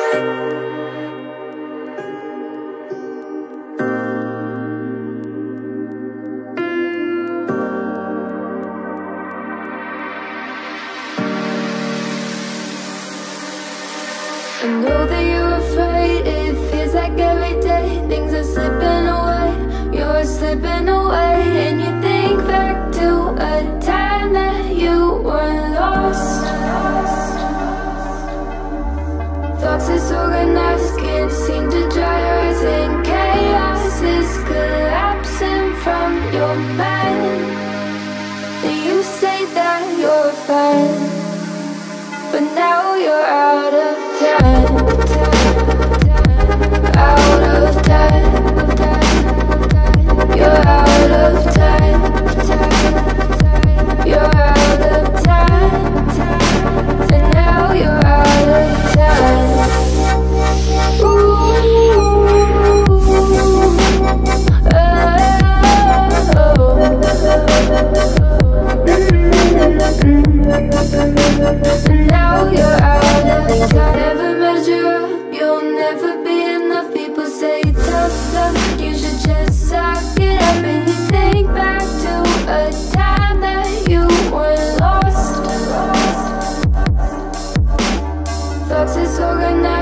I know that you're afraid, it feels like every day things are slipping away, you're slipping away. And you think back to a time that you were lost. Thoughts disorganized, can't seem to dry your eyes, and chaos is collapsing from your mind. And you say that you're fine, but now you're out of time, out of time. You're out of time, you're out of time, and now you're out of time. Ooh, now you're out of time. Never measure up, you'll never be enough. People say you're tough, you should just suck it up. And you think back to a time that you were lost. Thoughts disorganized.